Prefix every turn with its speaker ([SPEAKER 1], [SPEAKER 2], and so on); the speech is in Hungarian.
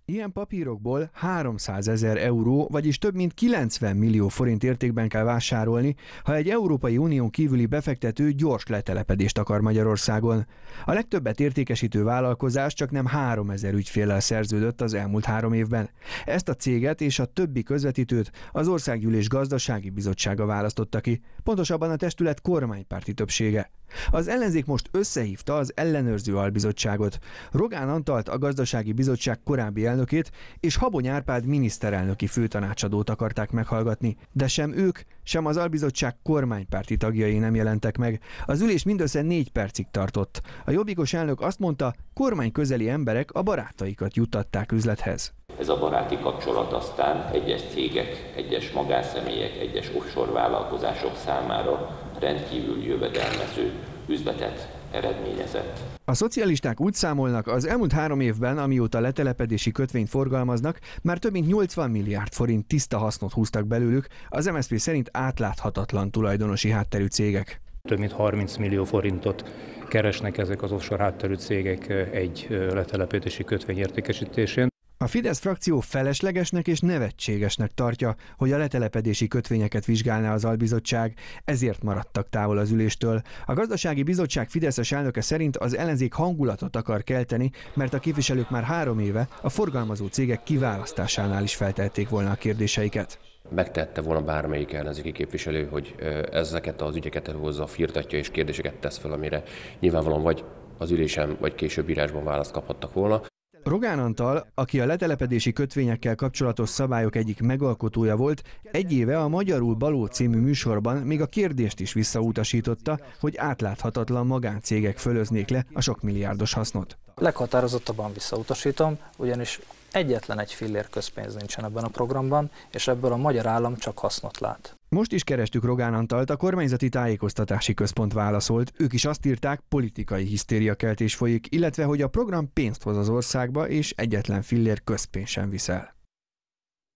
[SPEAKER 1] Ilyen papírokból 300 000 euró, vagyis több mint 90 millió forint értékben kell vásárolni, ha egy Európai Unión kívüli befektető gyors letelepedést akar Magyarországon. A legtöbbet értékesítő vállalkozás csaknem 3000 ügyféllel szerződött az elmúlt 3 évben. Ezt a céget és a többi közvetítőt az Országgyűlés Gazdasági Bizottsága választotta ki, pontosabban a testület kormánypárti többsége. Az ellenzék most összehívta az ellenőrző albizottságot. Rogán Antalt, a Gazdasági Bizottság korábbi elnökét, és Habony Árpád miniszterelnöki főtanácsadót akarták meghallgatni, de sem ők, sem az albizottság kormánypárti tagjai nem jelentek meg. Az ülés mindössze 4 percig tartott. A jobbikos elnök azt mondta, kormányközeli emberek a barátaikat juttatták üzlethez.
[SPEAKER 2] Ez a baráti kapcsolat aztán egyes cégek, egyes magánszemélyek, egyes offshore vállalkozások számára rendkívül jövedelmező üzletet eredményezett.
[SPEAKER 1] A szocialisták úgy számolnak, az elmúlt 3 évben, amióta letelepedési kötvényt forgalmaznak, már több mint 80 milliárd forint tiszta hasznot húztak belőlük, az MSZP szerint átláthatatlan tulajdonosi hátterű cégek.
[SPEAKER 3] Több mint 30 millió forintot keresnek ezek az offshore hátterű cégek egy letelepedési kötvény értékesítésén.
[SPEAKER 1] A Fidesz frakció feleslegesnek és nevetségesnek tartja, hogy a letelepedési kötvényeket vizsgálná az albizottság, ezért maradtak távol az üléstől. A Gazdasági Bizottság fideszes elnöke szerint az ellenzék hangulatot akar kelteni, mert a képviselők már 3 éve a forgalmazó cégek kiválasztásánál is feltették volna a kérdéseiket.
[SPEAKER 4] Megtehette volna bármelyik ellenzéki képviselő, hogy ezeket az ügyeket elhozza, firtatja és kérdéseket tesz fel, amire nyilvánvalóan vagy az ülésen, vagy később írásban választ kaphattak volna.
[SPEAKER 1] Rogán Antal, aki a letelepedési kötvényekkel kapcsolatos szabályok egyik megalkotója volt, 1 éve a Magyarul Baló című műsorban még a kérdést is visszautasította, hogy átláthatatlan magáncégek fölöznék le a sok milliárdos hasznot.
[SPEAKER 5] Leghatározottabban visszautasítom, ugyanis egyetlen egy fillér közpénz nincsen ebben a programban, és ebből a magyar állam csak hasznot lát.
[SPEAKER 1] Most is kerestük Rogán Antalt, a kormányzati tájékoztatási központ válaszolt. Ők is azt írták, politikai hisztériakeltés folyik, illetve hogy a program pénzt hoz az országba, és egyetlen fillér közpénz sem visz el.